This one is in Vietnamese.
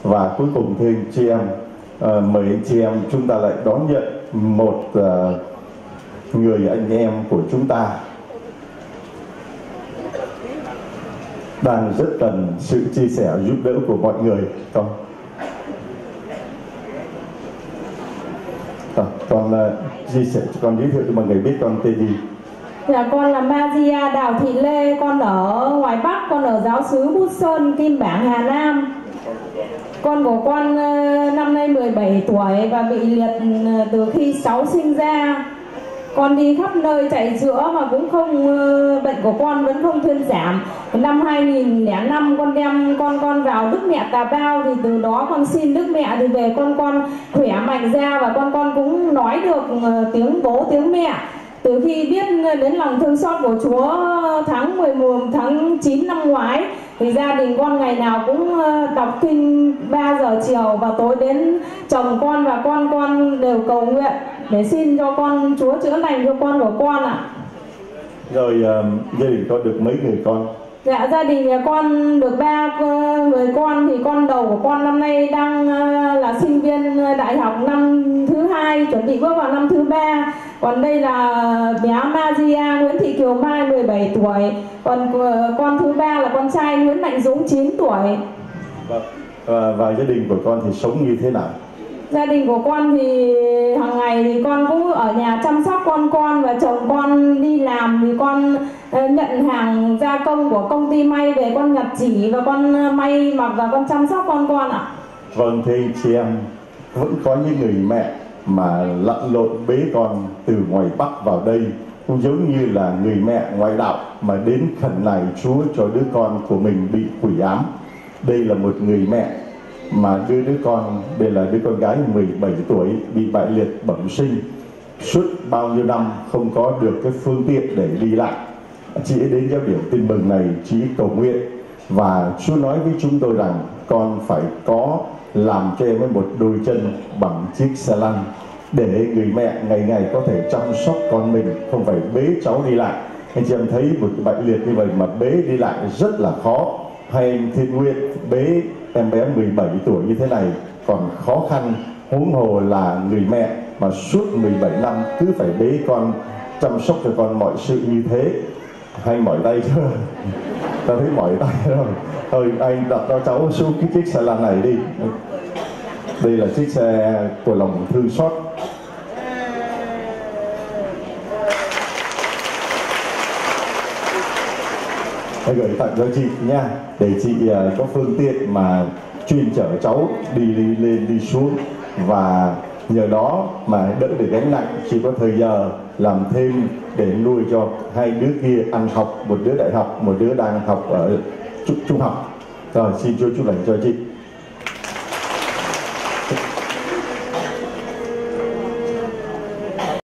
Và cuối cùng thưa anh chị em, mời anh chị em chúng ta lại đón nhận một người anh em của chúng ta đang rất cần sự chia sẻ giúp đỡ của mọi người. Con chia sẻ cho con, giới thiệu cho mọi người biết con tên gì. Dạ, con là Maria Đào Thị Lê, con ở ngoài Bắc, con ở giáo xứ Bút Sơn, Kim Bảng, Hà Nam. Con của con năm nay 17 tuổi và bị liệt từ khi cháu sinh ra. Con đi khắp nơi chạy chữa mà cũng không, bệnh của con vẫn không thuyên giảm. Năm 2005 con đem con vào Đức Mẹ Tà Bao, thì từ đó con xin Đức Mẹ thì về con khỏe mạnh ra và con cũng nói được tiếng bố tiếng mẹ. Từ khi biết đến lòng thương xót của Chúa tháng 9 năm ngoái thì gia đình con ngày nào cũng đọc kinh 3 giờ chiều, và tối đến chồng con và con đều cầu nguyện để xin cho con Chúa chữa lành cho con của con ạ. Rồi gia đình có được mấy người con? Dạ, gia đình nhà con được 3 người con. Thì con đầu của con năm nay đang là sinh viên đại học năm thứ 2, chuẩn bị bước vào năm thứ 3. Còn đây là bé Maria Nguyễn Thị Kiều Mai 17 tuổi. Còn con thứ 3 là con trai Nguyễn Mạnh Dũng 9 tuổi. Và gia đình của con thì sống như thế nào? Gia đình của con thì hàng ngày thì con cũng ở nhà chăm sóc con và chồng con đi làm thì con nhận hàng gia công của công ty may về, con nhặt chỉ và con may mặc và con chăm sóc con ạ. Vâng, thưa anh chị em, vẫn có những người mẹ mà lặn lội bế con từ ngoài Bắc vào đây, cũng giống như là người mẹ ngoại đạo mà đến khẩn nài Chúa cho đứa con của mình bị quỷ ám. Đây là một người mẹ mà đưa đứa con, đây là đứa con gái 17 tuổi bị bại liệt bẩm sinh, suốt bao nhiêu năm không có được cái phương tiện để đi lại. Chị ấy đến giáo điểm tin mừng này, chị ấy cầu nguyện và Chúa nói với chúng tôi rằng con phải có làm cho em với một đôi chân bằng chiếc xe lăn để người mẹ ngày ngày có thể chăm sóc con mình, không phải bế cháu đi lại. Anh chị em thấy một cái bại liệt như vậy mà bế đi lại rất là khó. Hay anh Thiên Nguyện bế em bé 17 tuổi như thế này còn khó khăn, huống hồ là người mẹ mà suốt 17 năm cứ phải bế con, chăm sóc cho con mọi sự như thế. Hay mỏi tay chưa? Ta thấy mỏi tay rồi. Thôi anh đặt cho cháu xuống cái chiếc xe lăn này đi. Đây là chiếc xe của lòng thương xót. Hãy gửi tặng cho chị nha, để chị có phương tiện mà chuyên chở cháu đi lên đi xuống, và nhờ đó mà đỡ được gánh nặng. Chị có thời giờ làm thêm để nuôi cho hai đứa kia ăn học, một đứa đại học, một đứa đang học ở trung học. Rồi xin Chúa chúc lành cho chị.